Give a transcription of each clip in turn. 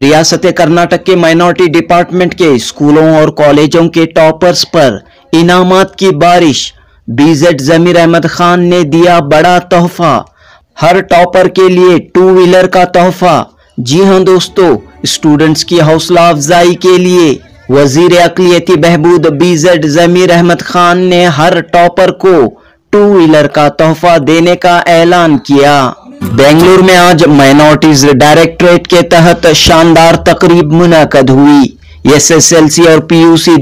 रियासत कर्नाटक के minority department के स्कूलों और कॉलेजों के टॉपर्स पर इनामात की बारिश। बीजेड जमीर अहमद खान ने दिया बड़ा तोहफा, हर टॉपर के लिए 2 व्हीलर का तोहफा। जी हां दोस्तों, स्टूडेंट्स की हौसला अफजाई के लिए वजीर अक़लियती बहबूद बीजेड जमीर अहमद खान ने हर टॉपर को 2 व्हीलर का तोहफा देने का ऐलान किया। बेंगलुरु में आज माइनॉरिटीज डायरेक्टरेट के तहत शानदार तकरीब मुनक़द हुई। एसएसएलसी और पीयूसी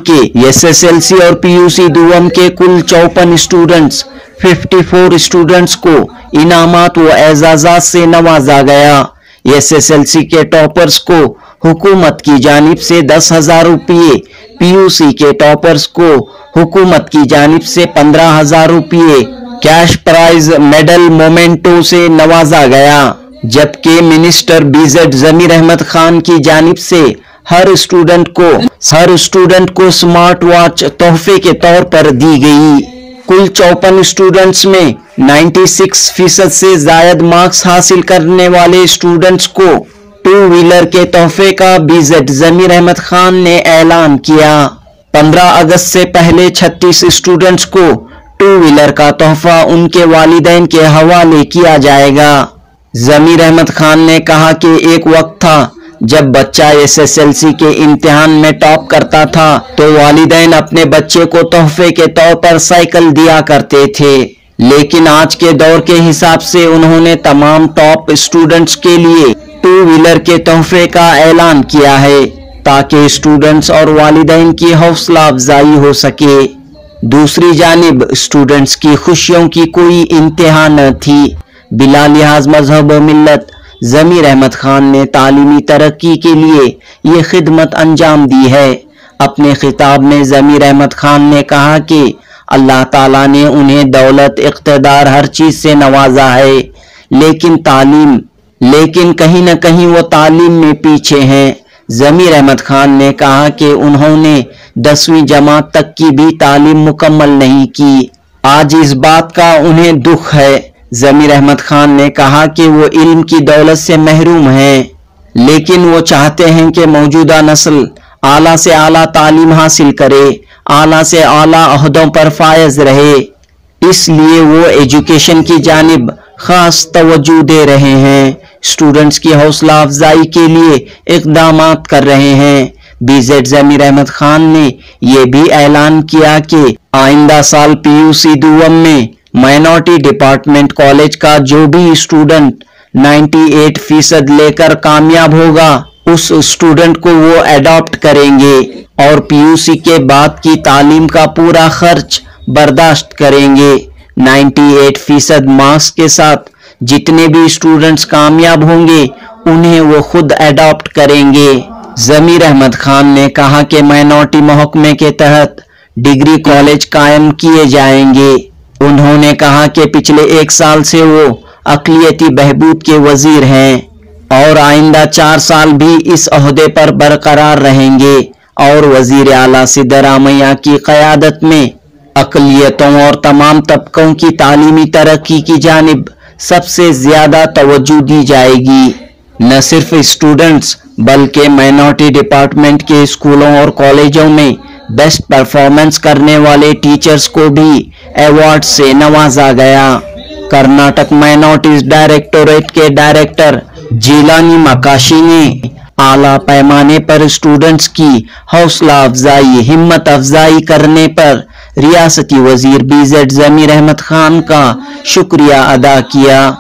दुअम के कुल 54 स्टूडेंट्स 54 स्टूडेंट्स को इनामात व एजाज़ात से नवाजा गया। एसएसएलसी के टॉपर्स को हुकूमत की जानिब से 10,000 रुपये, पीयूसी के टॉपर्स को हुकूमत की जानिब से 15,000 रुपये कैश प्राइज मेडल मोमेंटो से नवाजा गया। जबकि मिनिस्टर बीजेड जमीर अहमद खान की जानिब से हर स्टूडेंट को स्मार्ट वॉच तोहफे के तौर पर दी गई। कुल 54 स्टूडेंट्स में 96% से जायद मार्क्स हासिल करने वाले स्टूडेंट्स को 2 व्हीलर के तोहफे का बीजेड जमीर अहमद खान ने ऐलान किया। 15 अगस्त से पहले 36 स्टूडेंट्स को 2 व्हीलर का तोहफा उनके वालिदैन के हवाले किया जाएगा। जमीर अहमद खान ने कहा कि एक वक्त था जब बच्चा एसएसएलसी के इम्तिहान में टॉप करता था तो वालिदैन अपने बच्चे को तोहफे के तौर पर साइकिल दिया करते थे, लेकिन आज के दौर के हिसाब से उन्होंने तमाम टॉप स्टूडेंट्स के लिए 2 व्हीलर के तोहफे का ऐलान किया है ताकि स्टूडेंट्स और वालिदैन की हौसला अफजाई हो सके। दूसरी जानिब स्टूडेंट्स की खुशियों की कोई इंतहा न थी। बिला लिहाज मजहब व मिल्लत जमीर अहमद खान ने तालीमी तरक्की के लिए ये खिदमत अंजाम दी है। अपने खिताब में जमीर अहमद खान ने कहा कि अल्लाह ताला ने उन्हें दौलत, इक़्तिदार, हर चीज से नवाजा है, लेकिन कहीं न कहीं वो तालीम में पीछे हैं। जमीर अहमद खान ने कहा कि उन्होंने 10वीं जमात तक की भी तालीम मुकम्मल नहीं की। आज इस बात का उन्हें दुख है। जमीर अहमद खान ने कहा कि वो इल्म की दौलत से महरूम हैं, लेकिन वो चाहते हैं कि मौजूदा नस्ल आला से आला तालीम हासिल करे, आला से आला ओहदों पर फायज रहे। इसलिए वो एजुकेशन की जानिब खास तवज्जो दे रहे हैं, स्टूडेंट्स की हौसला अफजाई के लिए इक़दामात कर रहे हैं। बीजेड जमीर अहमद खान ने यह भी ऐलान किया कि आइंदा साल पीयूसी दुअम में माइनॉरिटी डिपार्टमेंट कॉलेज का जो भी स्टूडेंट 98% लेकर कामयाब होगा उस स्टूडेंट को वो अडॉप्ट करेंगे और पीयूसी के बाद की तालीम का पूरा खर्च बर्दाश्त करेंगे। 98% मार्क्स के साथ जितने भी स्टूडेंट्स कामयाब होंगे उन्हें वो खुद अडॉप्ट करेंगे। जमीर अहमद खान ने कहा कि माइनॉरिटी महकमे के तहत डिग्री कॉलेज कायम किए जाएंगे। उन्होंने कहा कि पिछले 1 साल से वो अक़लियती बहबूद के वजीर हैं और आइंदा 4 साल भी इस ओहदे पर बरकरार रहेंगे और वजीर आला सिद्धरामैया की क़यादत में अक़लियतों और तमाम तबकों की तालीमी तरक्की की जानिब सबसे ज्यादा तवज्जो दी जाएगी। न सिर्फ स्टूडेंट्स बल्कि माइनॉरिटी डिपार्टमेंट के स्कूलों और कॉलेजों में बेस्ट परफॉर्मेंस करने वाले टीचर्स को भी अवार्ड से नवाजा गया। कर्नाटक माइनॉरिटीज डायरेक्टोरेट के डायरेक्टर जिलानी मकाशी ने आला पैमाने पर स्टूडेंट्स की हौसला अफजाई, हिम्मत अफजाई करने पर रियासती वजीर बीजेड जमीर अहमद खान का शुक्रिया अदा किया।